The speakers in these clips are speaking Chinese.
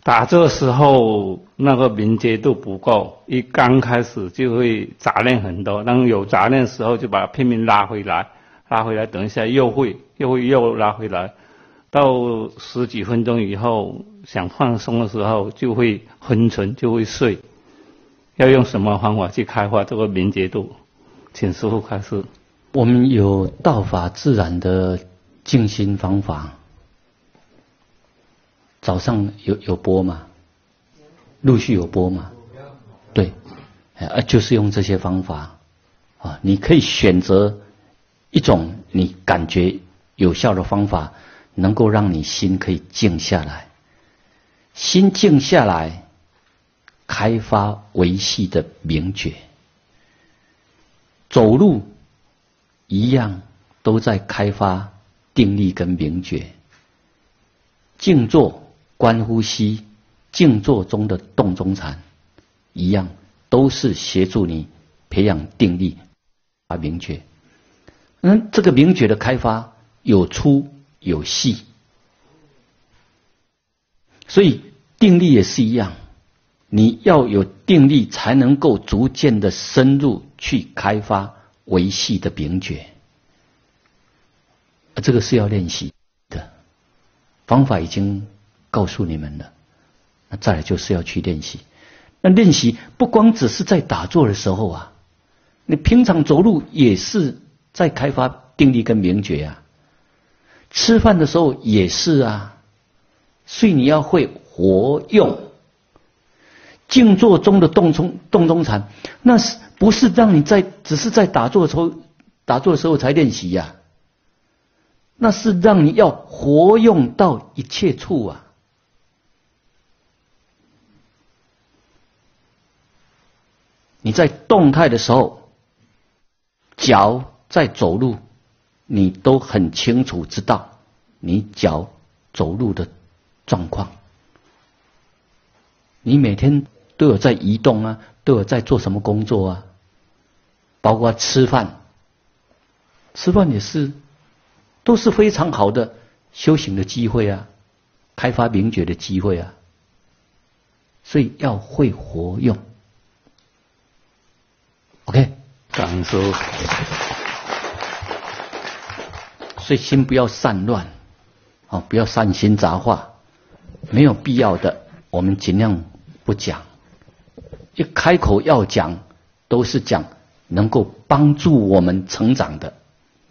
打坐的时候那个敏捷度不够，一刚开始就会杂念很多，当有杂念的时候就把它拼命拉回来，等一下又拉回来，到十几分钟以后想放松的时候就会昏沉，就会睡。要用什么方法去开发这个敏捷度？请师父开示。 我们有道法自然的静心方法，早上有播吗？陆续有播吗？对，就是用这些方法啊，你可以选择一种你感觉有效的方法，能够让你心可以静下来，心静下来，开发维系的明觉。走路一样都在开发定力跟明觉。静坐观呼吸，静坐中的动中禅一样都是协助你培养定力啊明觉。这个明觉的开发有粗有细，所以定力也是一样，你要有定力才能够逐渐的深入去开发维系的明觉。这个是要练习的，方法已经告诉你们了，那再来就是要去练习。那练习不光只是在打坐的时候啊，你平常走路也是在开发定力跟明觉啊，吃饭的时候也是啊，所以你要会活用。静坐中的动中禅，那是不是让你只是在打坐的时候才练习呀？那是让你要活用到一切处啊。你在动态的时候，脚在走路，你都很清楚知道你脚走路的状况。你每天都有在移动啊，都有在做什么工作啊，包括吃饭也是，都是非常好的修行的机会啊，开发明觉的机会啊，所以要会活用。OK， 感恩师父。 所以心不要散乱，不要善心杂话，没有必要的我们尽量不讲。一开口要讲，都是讲能够帮助我们成长的，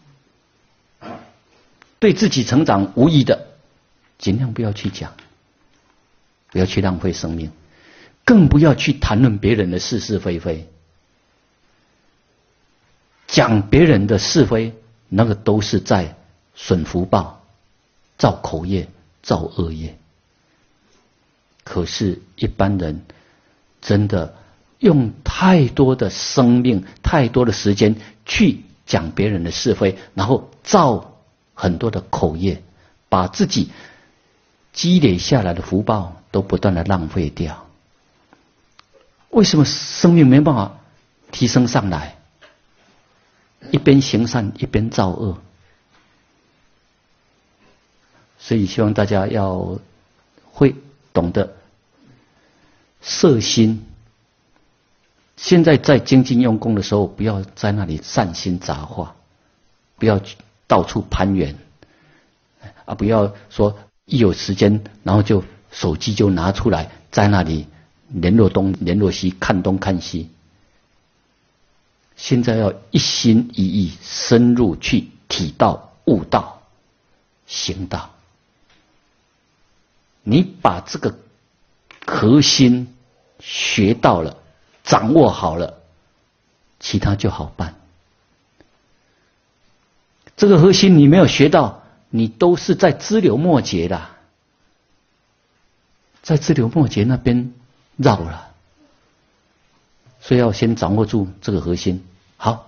对自己成长无益的，尽量不要去讲，不要去浪费生命，更不要去谈论别人的是是非非。讲别人的是非，那个都是在损福报，造口业，造恶业。可是一般人真的用太多的生命，太多的时间去讲别人的是非，然后造很多的口业，把自己积累下来的福报都不断的浪费掉。为什么生命没办法提升上来？一边行善一边造恶。所以希望大家要会懂得摄心。现在在精进用功的时候，不要在那里善心杂话，不要到处攀援啊！不要说一有时间，然后就手机就拿出来，在那里联络东联络西，看东看西。现在要一心一意深入去体道、悟道、行道。你把这个核心学到了，掌握好了，其他就好办。这个核心你没有学到，你都是在支流末节的，在支流末节那边绕了。所以要先掌握住这个核心。好，